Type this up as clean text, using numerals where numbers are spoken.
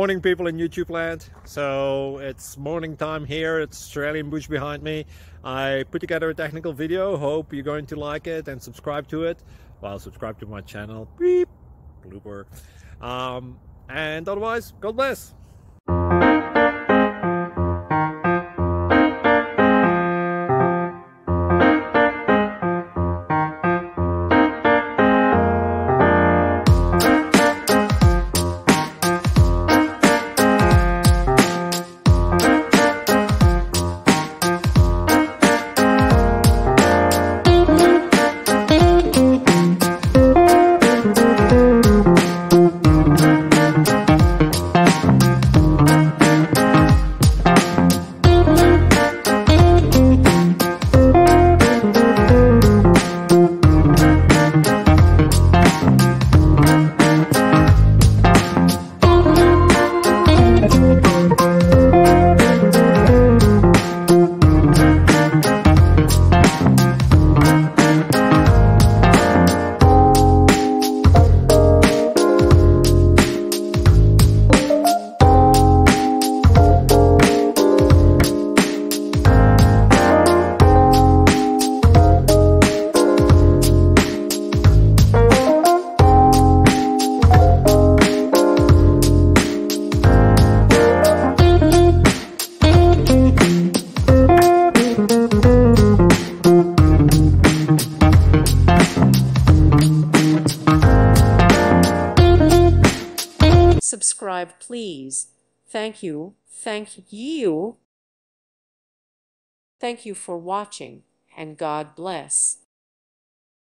Morning, people in YouTube land. So it's morning time here. It's Australian bush behind me. I put together a technical video. Hope you're going to like it and subscribe to it. Well, subscribe to my channel. Beep. Blooper. And otherwise, God bless. Subscribe, please. Thank you. Thank you. Thank you for watching, and God bless.